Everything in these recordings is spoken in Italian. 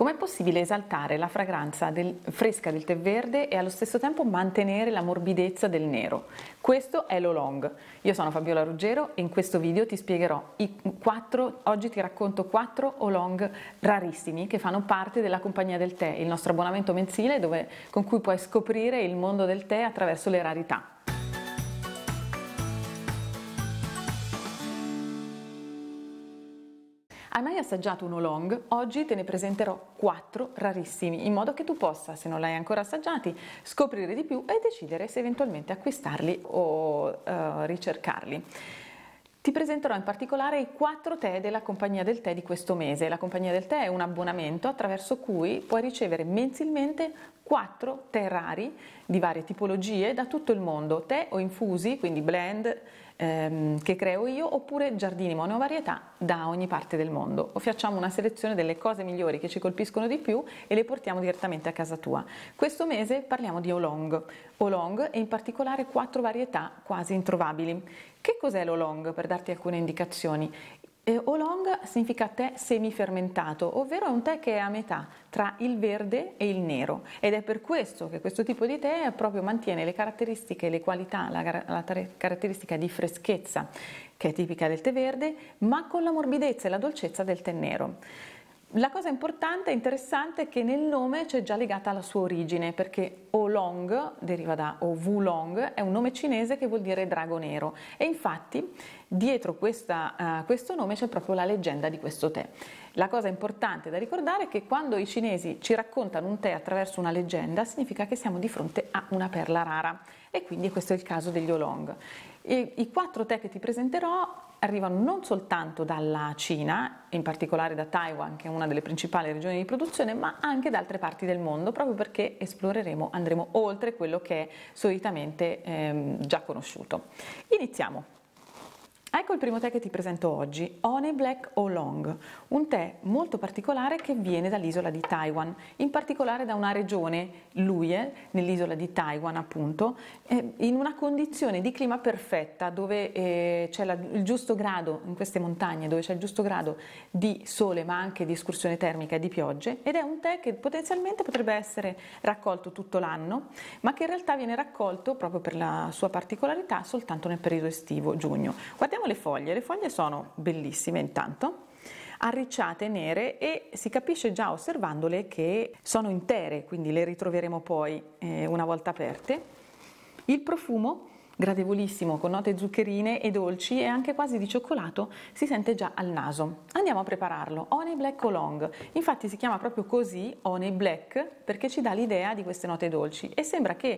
Com'è possibile esaltare la fragranza fresca del tè verde e allo stesso tempo mantenere la morbidezza del nero? Questo è l'Oolong. Io sono Fabiola Ruggero e in questo video ti spiegherò oggi ti racconto 4 Oolong rarissimi che fanno parte della Compagnia del Tè, il nostro abbonamento mensile con cui puoi scoprire il mondo del tè attraverso le rarità. Hai mai assaggiato un Oolong? Oggi te ne presenterò 4 rarissimi, in modo che tu possa, se non l'hai ancora assaggiati, scoprire di più e decidere se eventualmente acquistarli o ricercarli. Ti presenterò in particolare i 4 tè della Compagnia del Tè di questo mese. La Compagnia del Tè è un abbonamento attraverso cui puoi ricevere mensilmente 4 tè rari di varie tipologie da tutto il mondo, tè o infusi, quindi blend che creo io, oppure giardini monovarietà da ogni parte del mondo. O facciamo una selezione delle cose migliori che ci colpiscono di più e le portiamo direttamente a casa tua. Questo mese parliamo di Oolong e in particolare 4 varietà quasi introvabili. Che cos'è l'Oolong, per darti alcune indicazioni? Oolong significa tè semifermentato, ovvero è un tè che è a metà tra il verde e il nero, ed è per questo che questo tipo di tè proprio mantiene le caratteristiche, le qualità, la caratteristica di freschezza che è tipica del tè verde, ma con la morbidezza e la dolcezza del tè nero. La cosa importante e interessante è che nel nome c'è già legata la sua origine, perché Oolong deriva da Wulong, è un nome cinese che vuol dire drago nero, e infatti dietro questo nome c'è proprio la leggenda di questo tè. La cosa importante da ricordare è che quando i cinesi ci raccontano un tè attraverso una leggenda significa che siamo di fronte a una perla rara, e quindi questo è il caso degli Oolong. I 4 tè che ti presenterò arrivano non soltanto dalla Cina, in particolare da Taiwan, che è una delle principali regioni di produzione, ma anche da altre parti del mondo, proprio perché andremo oltre quello che è solitamente già conosciuto. Iniziamo. Ecco il primo tè che ti presento oggi, Honey Black Oolong, un tè molto particolare che viene dall'isola di Taiwan, in particolare da una regione, Luye, nell'isola di Taiwan appunto, in una condizione di clima perfetta, dove c'è il giusto grado, in queste montagne, dove c'è il giusto grado di sole ma anche di escursione termica e di piogge, ed è un tè che potenzialmente potrebbe essere raccolto tutto l'anno, ma che in realtà viene raccolto proprio per la sua particolarità soltanto nel periodo estivo, giugno. Guardiamo le foglie sono bellissime intanto, arricciate, nere, e si capisce già osservandole che sono intere, quindi le ritroveremo poi una volta aperte. Il profumo, gradevolissimo, con note zuccherine e dolci e anche quasi di cioccolato, si sente già al naso. Andiamo a prepararlo. Honey Black Oolong, infatti si chiama proprio così, Honey Black, perché ci dà l'idea di queste note dolci, e sembra che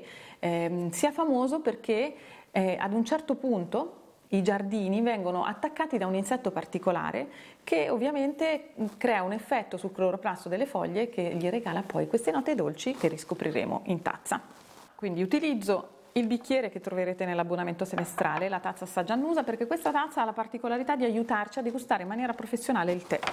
sia famoso perché ad un certo punto i giardini vengono attaccati da un insetto particolare che ovviamente crea un effetto sul cloroplasto delle foglie che gli regala poi queste note dolci che riscopriremo in tazza. Quindi utilizzo il bicchiere che troverete nell'abbonamento semestrale, la tazza assaggia annusa, perché questa tazza ha la particolarità di aiutarci a degustare in maniera professionale il tè.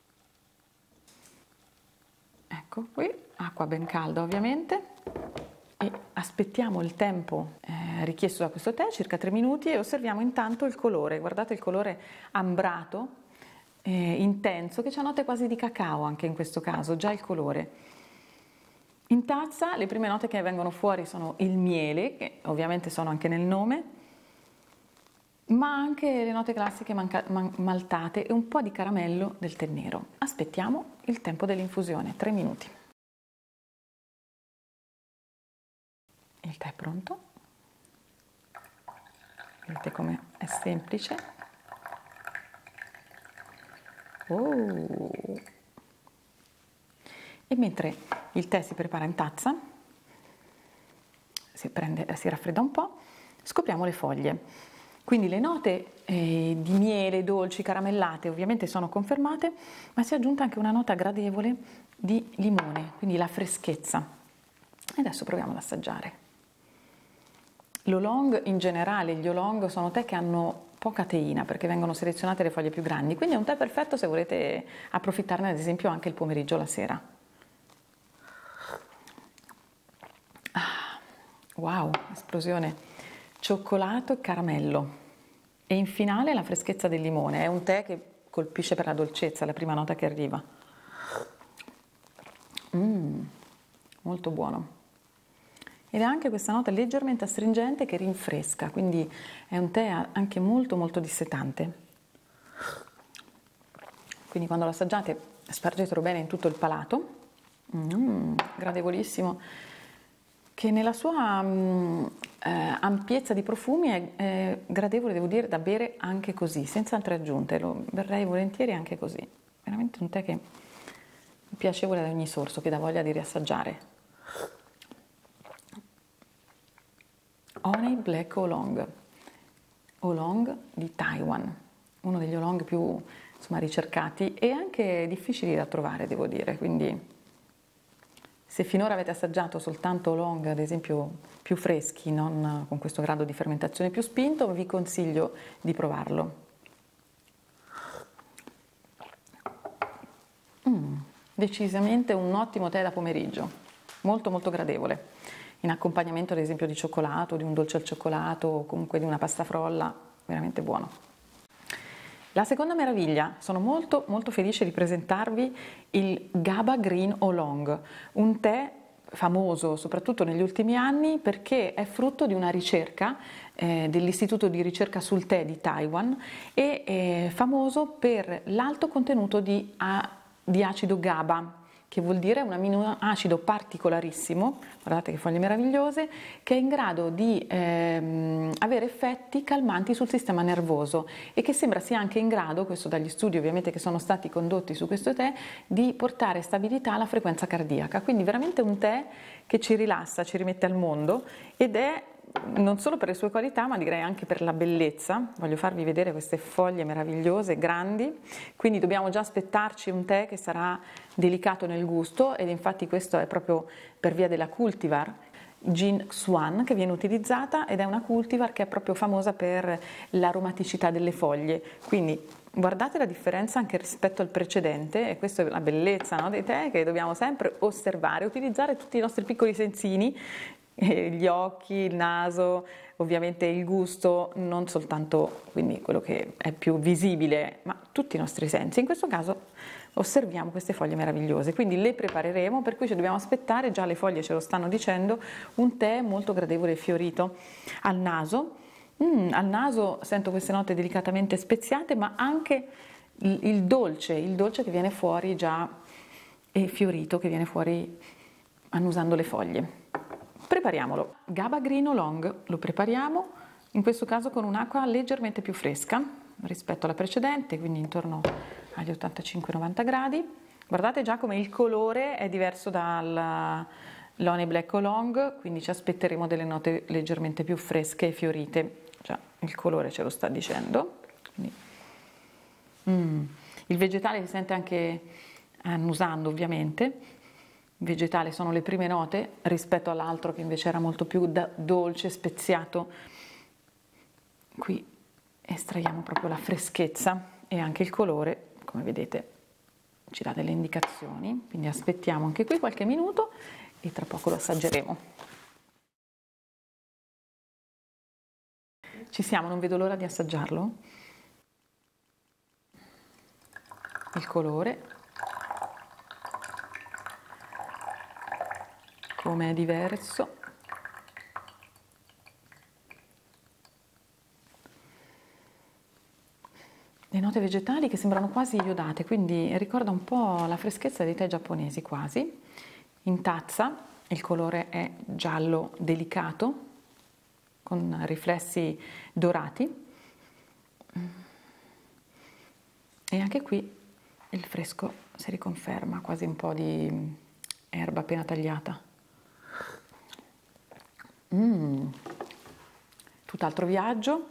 Ecco qui, acqua ben calda ovviamente, e aspettiamo il tempo richiesto da questo tè, circa 3 minuti, e osserviamo intanto il colore. Guardate il colore ambrato, intenso, che ha note quasi di cacao anche in questo caso, già il colore. In tazza le prime note che vengono fuori sono il miele, che ovviamente sono anche nel nome, ma anche le note classiche maltate e un po' di caramello del tè nero. Aspettiamo il tempo dell'infusione, 3 minuti. Il tè è pronto, vedete come è semplice. E mentre il tè si prepara in tazza, si raffredda un po', scopriamo le foglie. Quindi le note di miele, dolci, caramellate ovviamente sono confermate, ma si è aggiunta anche una nota gradevole di limone, quindi la freschezza. E adesso proviamo ad assaggiare. L'Oolong in generale, gli Oolong sono tè che hanno poca teina perché vengono selezionate le foglie più grandi, quindi è un tè perfetto se volete approfittarne ad esempio anche il pomeriggio o la sera. Wow, esplosione, cioccolato e caramello, e in finale la freschezza del limone. È un tè che colpisce per la dolcezza, la prima nota che arriva. molto buono. Ed ha anche questa nota leggermente astringente che rinfresca, quindi è un tè anche molto molto dissetante. Quindi quando lo assaggiate spargetelo bene in tutto il palato, gradevolissimo, che nella sua ampiezza di profumi è gradevole, devo dire, da bere anche così, senza altre aggiunte, lo berrei volentieri anche così, veramente un tè che è piacevole ad ogni sorso, che dà voglia di riassaggiare. Honey Black Oolong, Oolong di Taiwan, uno degli oolong più ricercati e anche difficili da trovare, devo dire, quindi se finora avete assaggiato soltanto oolong, ad esempio più freschi, non con questo grado di fermentazione più spinto, vi consiglio di provarlo. Decisamente un ottimo tè da pomeriggio, molto molto gradevole, in accompagnamento ad esempio di cioccolato, di un dolce al cioccolato o comunque di una pasta frolla, veramente buono. La seconda meraviglia, sono molto molto felice di presentarvi il GABA Green Oolong, un tè famoso soprattutto negli ultimi anni perché è frutto di una ricerca dell'Istituto di ricerca sul tè di Taiwan e è famoso per l'alto contenuto di acido GABA, che vuol dire un aminoacido particolarissimo, guardate che foglie meravigliose, che è in grado di avere effetti calmanti sul sistema nervoso e che sembra sia anche in grado, questo dagli studi ovviamente che sono stati condotti su questo tè, di portare stabilità alla frequenza cardiaca. Quindi veramente un tè che ci rilassa, ci rimette al mondo ed è non solo per le sue qualità, ma direi anche per la bellezza. Voglio farvi vedere queste foglie meravigliose, grandi, quindi dobbiamo già aspettarci un tè che sarà delicato nel gusto ed infatti questo è proprio per via della cultivar Jin Xuan che viene utilizzata ed è una cultivar che è proprio famosa per l'aromaticità delle foglie, quindi guardate la differenza anche rispetto al precedente e questa è la bellezza, no, dei tè che dobbiamo sempre osservare, utilizzare tutti i nostri piccoli sensini, gli occhi, il naso, ovviamente il gusto, non soltanto quindi quello che è più visibile, ma tutti i nostri sensi. In questo caso osserviamo queste foglie meravigliose, quindi le prepareremo, per cui ci dobbiamo aspettare, già le foglie ce lo stanno dicendo, un tè molto gradevole e fiorito al naso. Al naso sento queste note delicatamente speziate, ma anche il dolce che viene fuori già e fiorito, che viene fuori annusando le foglie. Prepariamolo. GABA Green Oolong lo prepariamo, in questo caso con un'acqua leggermente più fresca rispetto alla precedente, quindi intorno agli 85-90 gradi. Guardate già come il colore è diverso dall'Honey Black Oolong, quindi ci aspetteremo delle note leggermente più fresche e fiorite. Già il colore ce lo sta dicendo. Il vegetale si sente anche annusando ovviamente. Vegetale sono le prime note rispetto all'altro che invece era molto più dolce, speziato. Qui estraiamo proprio la freschezza e anche il colore, come vedete ci dà delle indicazioni, quindi aspettiamo anche qui qualche minuto e tra poco lo assaggeremo. Ci siamo, non vedo l'ora di assaggiarlo. Il colore, come è diverso. Le note vegetali che sembrano quasi iodate, quindi ricorda un po' la freschezza dei tè giapponesi quasi. In tazza il colore è giallo delicato con riflessi dorati e anche qui il fresco si riconferma, quasi un po' di erba appena tagliata. Tutt'altro viaggio.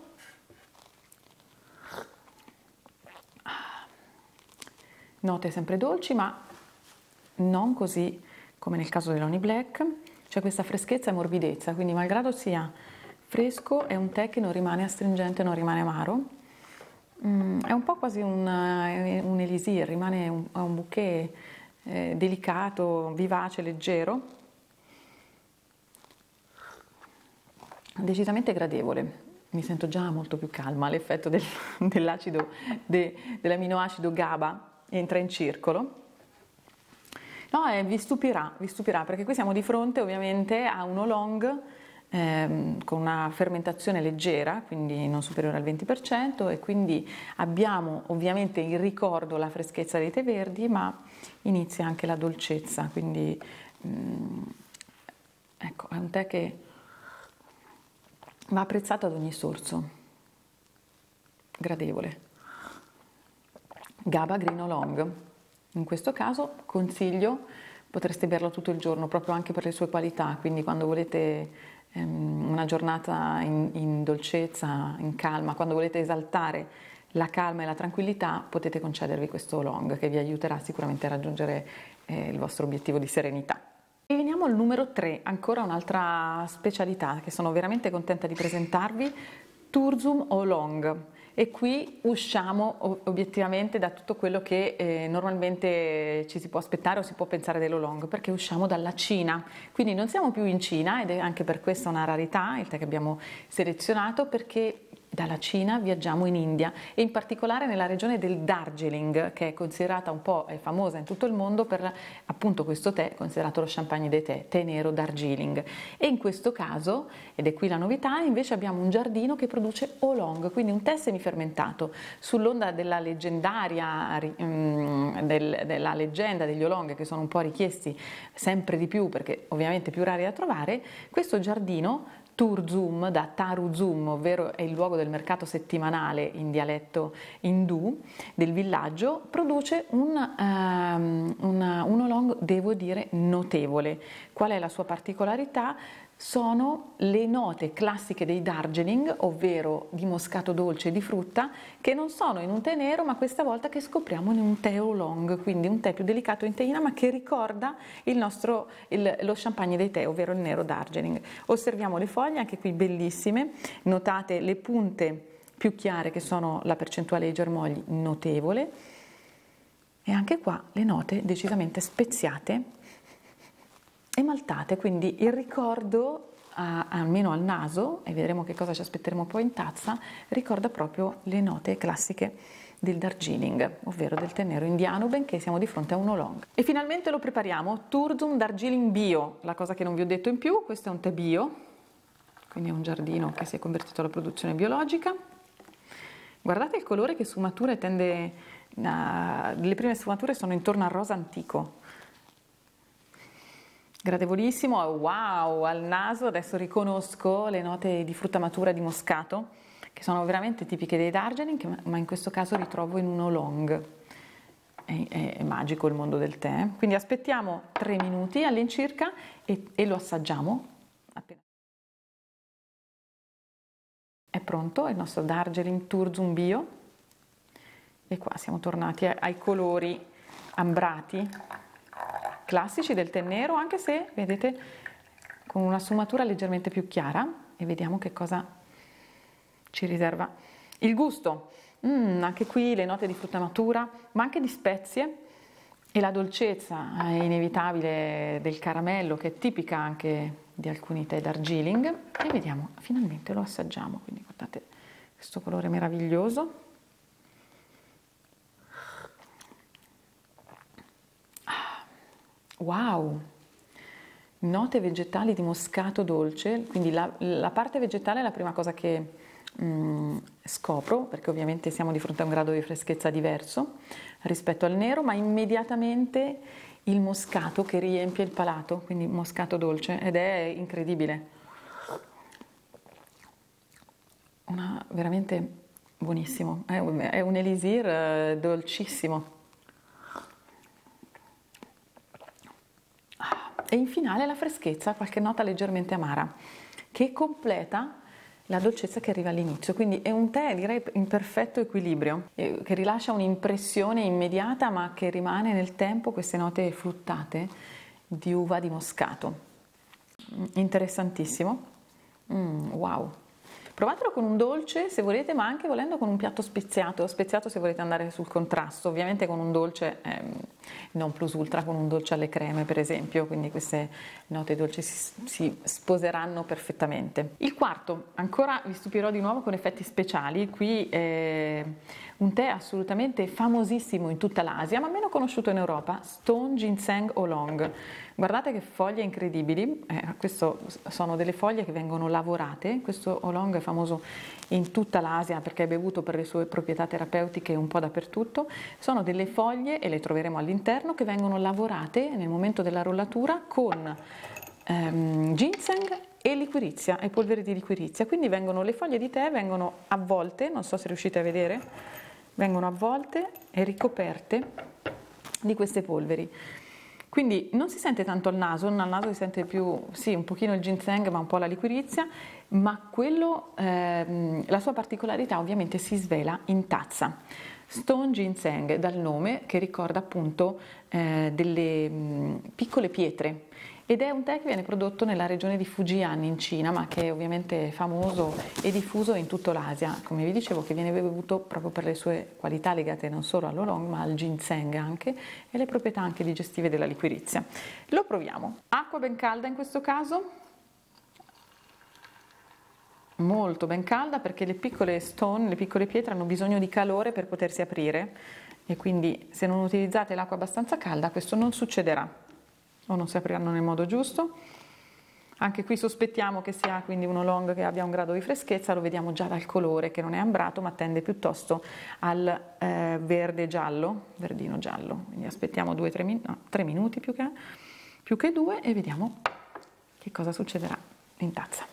Note sempre dolci, ma non così come nel caso dell'Honey Black. C'è questa freschezza e morbidezza, quindi malgrado sia fresco è un tè che non rimane astringente, non rimane amaro. È un po' quasi un elisir, rimane un bouquet delicato, vivace, leggero. Decisamente gradevole, mi sento già molto più calma, l'effetto dell'aminoacido GABA entra in circolo No, vi stupirà, perché qui siamo di fronte ovviamente a un oolong con una fermentazione leggera, quindi non superiore al 20%, e quindi abbiamo ovviamente il ricordo, la freschezza dei tè verdi, ma inizia anche la dolcezza, quindi ecco, è un tè che va apprezzato ad ogni sorso, gradevole. GABA Green Oolong. In questo caso consiglio, potreste berlo tutto il giorno proprio anche per le sue qualità, quindi quando volete una giornata in dolcezza, in calma, quando volete esaltare la calma e la tranquillità, potete concedervi questo oolong che vi aiuterà sicuramente a raggiungere il vostro obiettivo di serenità. E veniamo al numero 3, ancora un'altra specialità che sono veramente contenta di presentarvi, Turzum Oolong. E qui usciamo obiettivamente da tutto quello che normalmente ci si può aspettare o si può pensare dell'oolong, perché usciamo dalla Cina, quindi non siamo più in Cina, ed è anche per questo una rarità il tè che abbiamo selezionato, perché dalla Cina viaggiamo in India e in particolare nella regione del Darjeeling, che è considerata un po' famosa in tutto il mondo per appunto questo tè, considerato lo champagne dei tè, tè nero Darjeeling. E in questo caso, ed è qui la novità, invece abbiamo un giardino che produce oolong, quindi un tè semifermentato, sull'onda della leggendaria della leggenda degli oolong, che sono un po' richiesti sempre di più perché ovviamente più rari da trovare. Questo giardino Turzum, da Taruzum, ovvero è il luogo del mercato settimanale in dialetto indù del villaggio, produce un oolong, devo dire, notevole. Qual è la sua particolarità? Sono le note classiche dei Darjeeling, ovvero di moscato dolce e di frutta, che non sono in un tè nero, ma questa volta che scopriamo in un tè oolong, quindi un tè più delicato in teina, ma che ricorda lo champagne dei tè, ovvero il nero Darjeeling. Osserviamo le foglie, anche qui bellissime, notate le punte più chiare che sono la percentuale di germogli notevole, e anche qua le note decisamente speziate e maltate, quindi il ricordo, almeno al naso, e vedremo che cosa ci aspetteremo poi in tazza, ricorda proprio le note classiche del Darjeeling, ovvero del tè nero indiano, benché siamo di fronte a un oolong. E finalmente lo prepariamo, Turzum Darjeeling Bio, la cosa che non vi ho detto in più, questo è un tè bio, quindi è un giardino che si è convertito alla produzione biologica. Guardate il colore, che sfumature tende, le prime sfumature sono intorno al rosa antico, gradevolissimo. Wow, al naso adesso riconosco le note di frutta matura di moscato, che sono veramente tipiche dei Darjeeling, ma in questo caso ritrovo in un oolong. È magico il mondo del tè. Quindi aspettiamo 3 minuti all'incirca e lo assaggiamo. Appena è pronto, è il nostro Darjeeling Turzum Bio, e qua siamo tornati ai colori ambrati classici del tè nero, anche se vedete con una sfumatura leggermente più chiara, e vediamo che cosa ci riserva il gusto. Anche qui le note di frutta matura, ma anche di spezie, e la dolcezza inevitabile del caramello, che è tipica anche di alcuni tè Darjeeling. E vediamo, finalmente lo assaggiamo, quindi guardate questo colore meraviglioso. Wow, note vegetali di moscato dolce, quindi la parte vegetale è la prima cosa che scopro, perché ovviamente siamo di fronte a un grado di freschezza diverso rispetto al nero, ma immediatamente il moscato che riempie il palato, quindi moscato dolce, ed è incredibile, veramente buonissimo, è un elisir dolcissimo. E in finale la freschezza, qualche nota leggermente amara, che completa la dolcezza che arriva all'inizio. Quindi è un tè, direi, in perfetto equilibrio, che rilascia un'impressione immediata, ma che rimane nel tempo queste note fruttate di uva di moscato. Interessantissimo. Wow. Provatelo con un dolce se volete, ma anche volendo con un piatto speziato se volete andare sul contrasto, ovviamente con un dolce non plus ultra, con un dolce alle creme per esempio, quindi queste note dolci si sposeranno perfettamente. Il quarto, ancora vi stupirò di nuovo con effetti speciali, qui un tè assolutamente famosissimo in tutta l'Asia, ma meno conosciuto in Europa, Stone Ginseng Oolong. Guardate che foglie incredibili, queste sono delle foglie che vengono lavorate, questo Oolong è famoso in tutta l'Asia perché è bevuto per le sue proprietà terapeutiche un po' dappertutto, sono delle foglie, e le troveremo all'interno, che vengono lavorate nel momento della rollatura con ginseng e liquirizia, e polvere di liquirizia, quindi le foglie di tè vengono avvolte, non so se riuscite a vedere, vengono avvolte e ricoperte di queste polveri. Quindi non si sente tanto al naso si sente più, sì, un pochino il ginseng, ma un po' la liquirizia, ma la sua particolarità ovviamente si svela in tazza. Stone Ginseng, dal nome che ricorda appunto delle piccole pietre, ed è un tè che viene prodotto nella regione di Fujian in Cina, ma che è ovviamente famoso e diffuso in tutta l'Asia, come vi dicevo, che viene bevuto proprio per le sue qualità legate non solo all'oolong ma al ginseng anche, e le proprietà anche digestive della liquirizia. Lo proviamo. Acqua ben calda in questo caso, molto ben calda, perché le piccole stone, le piccole pietre hanno bisogno di calore per potersi aprire, e quindi se non utilizzate l'acqua abbastanza calda questo non succederà, o non si apriranno nel modo giusto. Anche qui sospettiamo che sia quindi un oolong che abbia un grado di freschezza, lo vediamo già dal colore che non è ambrato ma tende piuttosto al verde giallo, verdino giallo, quindi aspettiamo 3 minuti più che 2 e vediamo che cosa succederà in tazza.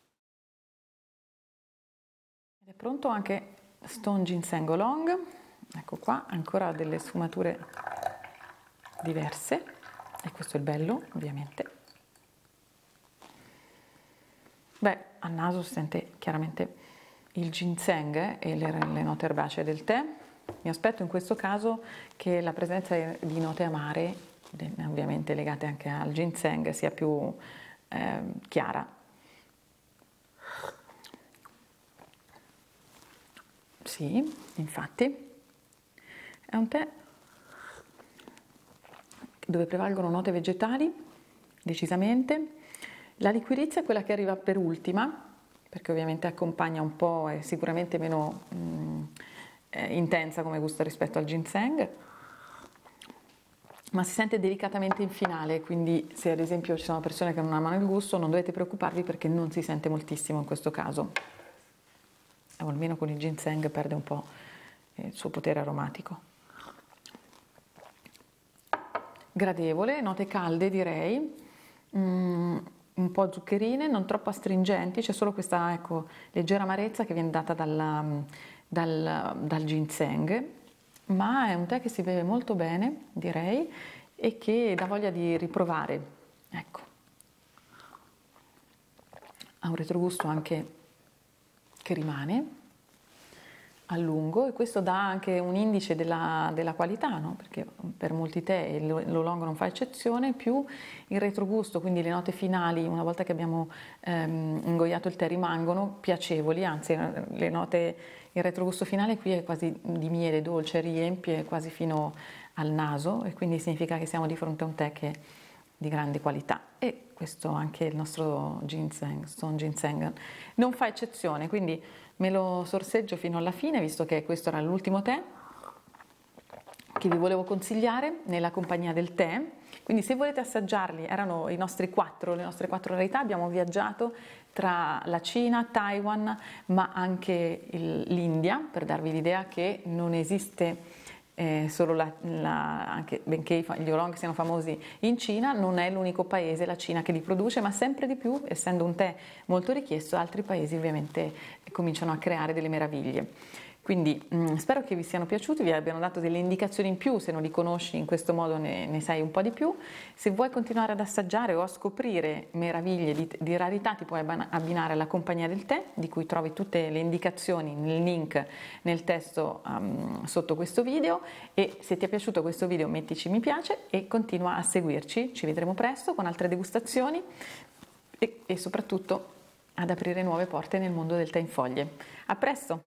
Ed è pronto anche Stone Ginseng Oolong, ecco qua, ancora delle sfumature diverse, e questo è il bello ovviamente. Beh, al naso si sente chiaramente il ginseng e le note erbacee del tè. Mi aspetto in questo caso che la presenza di note amare, ovviamente legate anche al ginseng, sia più chiara. Sì, infatti è un tè dove prevalgono note vegetali, decisamente. La liquirizia è quella che arriva per ultima, perché ovviamente accompagna un po', è sicuramente meno intensa come gusto rispetto al ginseng, ma si sente delicatamente in finale, quindi se ad esempio ci sono persone che non amano il gusto non dovete preoccuparvi, perché non si sente moltissimo in questo caso, o almeno con il ginseng perde un po' il suo potere aromatico. Gradevole, note calde direi, un po' zuccherine, non troppo astringenti, c'è solo questa, ecco, leggera amarezza che viene data dal ginseng, ma è un tè che si beve molto bene direi, e che dà voglia di riprovare, ecco. Ha un retrogusto anche che rimane a lungo, e questo dà anche un indice della qualità, no? Perché per molti tè, e l'oolong non fa eccezione, più il retrogusto, quindi le note finali, una volta che abbiamo ingoiato il tè, rimangono piacevoli, anzi le note, il retrogusto finale qui è quasi di miele dolce, riempie quasi fino al naso, e quindi significa che siamo di fronte a un tè che è di grande qualità, e questo anche il nostro ginseng, Stone Ginseng, non fa eccezione, quindi me lo sorseggio fino alla fine, visto che questo era l'ultimo tè che vi volevo consigliare nella compagnia del tè. Quindi se volete assaggiarli, erano le nostre quattro rarità. Abbiamo viaggiato tra la Cina, Taiwan, ma anche l'India, per darvi l'idea che non esiste solo anche benché gli oolong siano famosi in Cina, non è l'unico paese, la Cina, che li produce, ma sempre di più, essendo un tè molto richiesto, altri paesi ovviamente cominciano a creare delle meraviglie. Quindi spero che vi siano piaciuti, vi abbiano dato delle indicazioni in più. Se non li conosci, in questo modo ne sai un po' di più. Se vuoi continuare ad assaggiare o a scoprire meraviglie di rarità, ti puoi abbinare alla compagnia del tè, di cui trovi tutte le indicazioni nel link nel testo sotto questo video. E se ti è piaciuto questo video, mettici mi piace e continua a seguirci. Ci vedremo presto con altre degustazioni e soprattutto ad aprire nuove porte nel mondo del tè in foglie. A presto!